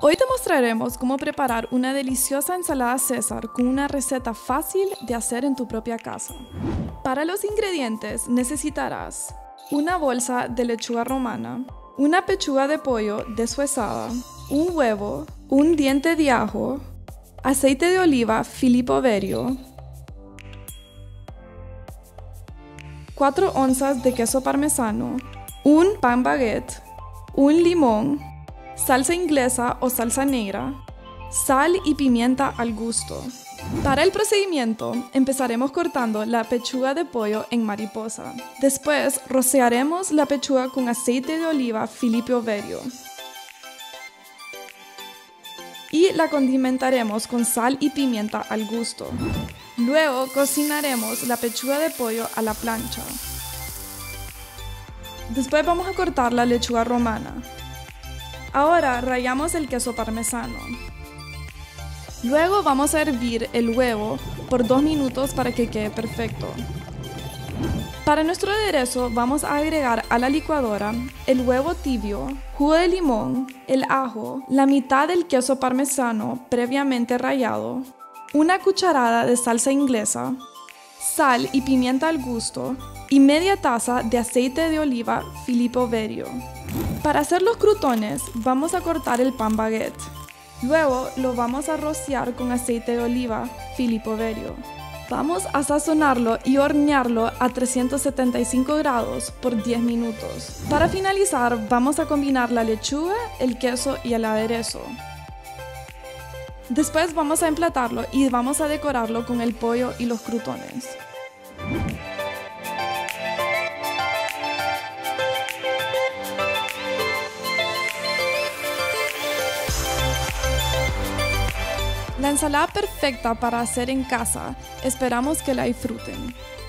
Hoy te mostraremos cómo preparar una deliciosa ensalada César con una receta fácil de hacer en tu propia casa. Para los ingredientes necesitarás una bolsa de lechuga romana, una pechuga de pollo deshuesada, un huevo, un diente de ajo, aceite de oliva Filippo Verio, 4 onzas de queso parmesano, un pan baguette, un limón, salsa inglesa o salsa negra, sal y pimienta al gusto. Para el procedimiento, empezaremos cortando la pechuga de pollo en mariposa. Después, rociaremos la pechuga con aceite de oliva Filippo Verio y la condimentaremos con sal y pimienta al gusto. Luego, cocinaremos la pechuga de pollo a la plancha. Después vamos a cortar la lechuga romana. Ahora rallamos el queso parmesano. Luego vamos a hervir el huevo por 2 minutos para que quede perfecto. Para nuestro aderezo vamos a agregar a la licuadora el huevo tibio, jugo de limón, el ajo, la mitad del queso parmesano previamente rallado, una cucharada de salsa inglesa, sal y pimienta al gusto y media taza de aceite de oliva Filippo Verio. Para hacer los crutones vamos a cortar el pan baguette. Luego lo vamos a rociar con aceite de oliva Filippo Verio. Vamos a sazonarlo y hornearlo a 375 grados por 10 minutos. Para finalizar vamos a combinar la lechuga, el queso y el aderezo. Después vamos a emplatarlo y vamos a decorarlo con el pollo y los crutones. La ensalada perfecta para hacer en casa. Esperamos que la disfruten.